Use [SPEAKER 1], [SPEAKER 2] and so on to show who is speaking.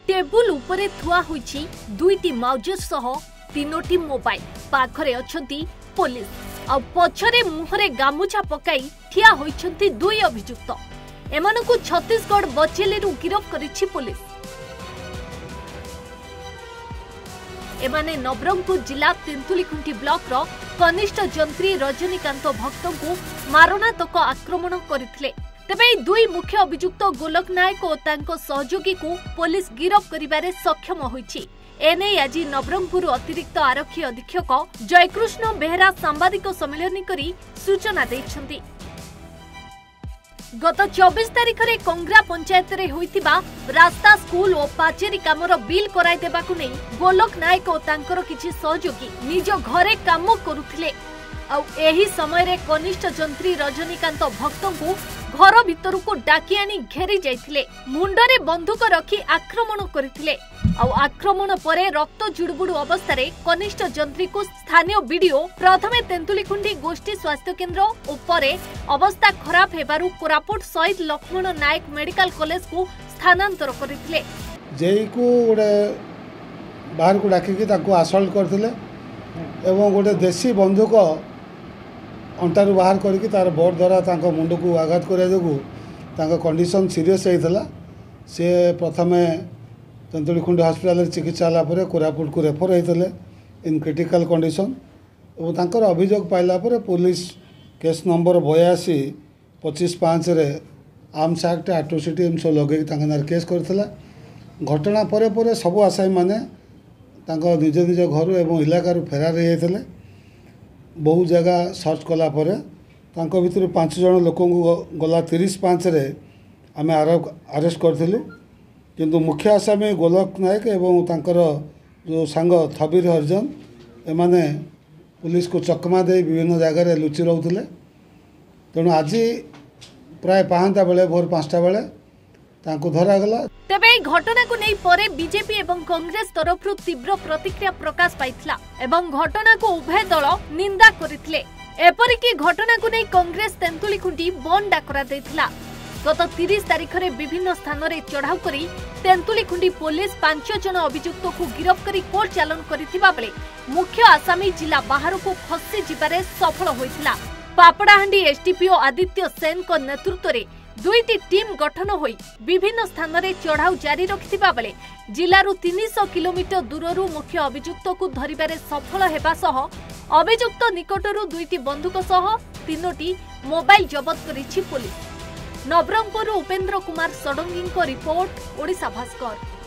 [SPEAKER 1] Table उपरे थुआ होईछि दुईटी Mauser सह तीनोटी mobile पाखरे अछंती पुलिस आ पछरे मुहरे गामुछा पकाई ठिया होईछंती दुई अभियुक्त। एमानकु छत्तीसगढ़ बचेलीरु गिरफ करिछि पुलिस। एमाने नवरंगपुर जिला तेंतुलीखुंटी ब्लॉक रो कनिष्ठ जंत्री रजनीकांत भक्तों को मारणात्मक आक्रमण करथिले। तेबे दुई मुख्य अभियुक्त गोलक नायक और तांको सहयोगी को पुलिस गिरफ करिबारे सक्षम होईछि। एने आज नवरंगपुर अतिरिक्त आरक्षी अधीक्षक जयकृष्ण बेहरा सांबादिक सम्मेलन करी सूचना दैछंती। गत 24 तारिख रे कंग्रा पंचायत रे होइतिबा रास्ता स्कूल और पाचेरी कामर बिल कराई देबाकु नै गोलक नायक और तांकर किछि सहयोगी निज घरे काम करुथिले। आ एही समय रे कनिष्ठ जंत्री रजनीकांत भक्तों को घर भितर को डाकी आनी घेरी जाइथिले। मुंडरे बंदूक रखी आक्रमण करथिले। आक्रमण परे रक्त जुड़बुड़ अवस्था रे कनिष्ठ जंत्री को स्थानीय वीडियो प्रथमे तेंतुलीखुंडी गोष्ठी स्वास्थ्य केन्द्र उपरे अवस्था खराब हेबारु कोरापुट शहीद लक्ष्मण नायक मेडिकल कॉलेज को स्थानांतर करथिले।
[SPEAKER 2] जेई को गोटे बाहर को डाकी ताको असल्ट करथिले एवं गोटे देसी बंदूक अंटारू बाहर करके तार बोर्ड द्वारा तांको मुंड को आघात करिया जोगु तांको कंडीशन सीरियस होइतला। से प्रथमे तेंतुलीखुंडी हॉस्पिटल चिकित्सा लापर कोरापुट को रेफर होते इन क्रिटिकल कंडीशन और तांकर अभियोग पाइला पर पुलिस केस नंबर 82-25-5 रे आर्म्स एक्ट एट्रोसिटी एम सब लगे नार केस करथिला। घटना परे परे सबु आसामी माने तांको निज निज घर एवं इलाकार फेरार होते। बहु जगह सर्च कला परे तांको भितर 5 जन लोक गला 30-5 रे आमे अरेस्ट करथिलु। किंतु मुख्य आसामी गोलक नायक एवं तांकर जो सांग थबीर हरिजन एमाने पुलिस को चकमा दे विभिन्न जगह लुचि रोते। तेणु आज प्राय 5टा बेले भोर 5टा बेले तांको धरागला।
[SPEAKER 1] तेबे घटना को नहीं परे बीजेपी एवं कांग्रेस तरफ तीव्र प्रतिक्रिया प्रकाश पाइथिला एवं घटना को उभय दल निंदा करिथिले। एपरिकी घटना को नहीं कांग्रेस तेंतुलीखुंटी बंद डाकरा दैथिला। गत 30 तारिख रे विभिन्न स्थान रे चढ़ाऊ करी तेंतुलीखुंडी पुलिस 5 जन अभियुक्त को गिरफ्त करी कोर्ट चालान करिथिबा बेले मुख्य आसामी जिला बाहर को खसी जिबारे सफल होइथिला। पापड़ाहांडी एसडीपीओ आदित्य सेन को नेतृत्व रे दुईटी टीम गठन होई विभिन्न स्थान रे चढ़ाऊ जारी रखिथिबा बेले जिलारू 300 किलोमीटर दूररू मुख्य अभियुक्त को धरिबारे सफल हेबा सह अभियुक्त निकटरू दुईटी बंदूक सह 3टी मोबाइल जबत करिछि पुलिस। नवरंगपुर उपेंद्र कुमार षडंगी रिपोर्ट ओडिशा भास्कर।